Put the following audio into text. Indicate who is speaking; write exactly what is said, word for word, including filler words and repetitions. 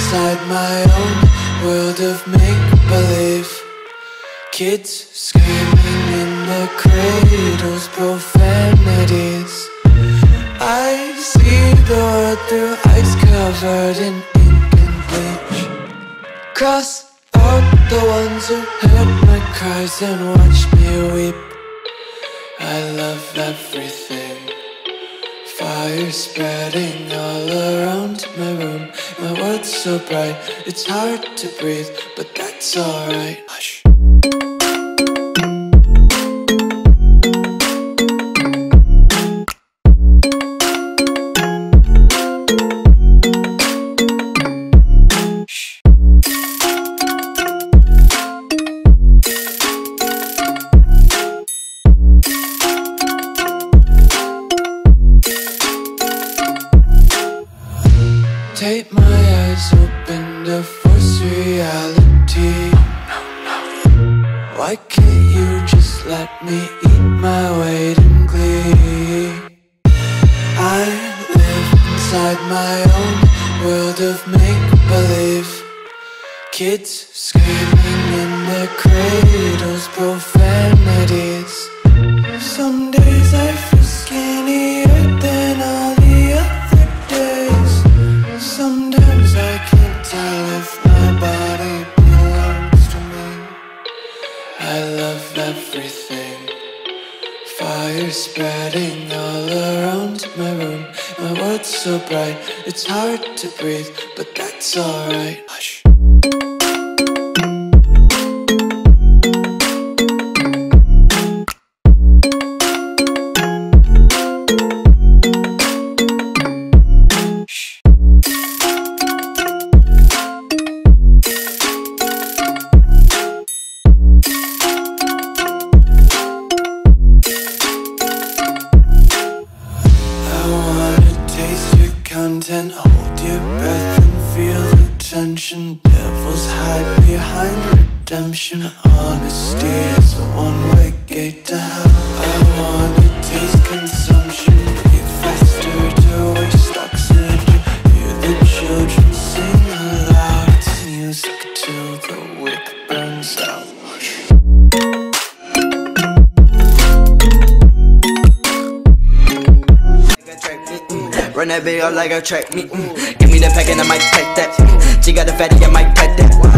Speaker 1: inside my own world of make-believe. Kids screaming in their cradles, profanities. I see the world through eyes covered in ink and bleach. Cross out the ones who heard my cries and watched me weep. I love everything. Fire spreading all around my room. My world's so bright, it's hard to breathe, but that's alright. Hush. Take my eyes open to force reality. Why can't you just let me eat my weight in glee? I live inside my own world of make-believe. Kids screaming in their cradles, profanities. Some days I feel skinnier than all the other days. Sometimes I can't tell if my body belongs to me. I love everything. Fire spreading all around my room. My world's so bright, it's hard to breathe, but that's alright. Hush. Content, hold your breath and feel the tension. Devils hide behind redemption. Honesty is a one-way gate to hell. I wanna taste consumption, breathe faster to waste oxygen. Hear the children sing aloud. It's music till the wick burns out.
Speaker 2: Run that big up like a track, me, mm. Give me the pack and I might pack that, mm. She got the fatty, I might pack that.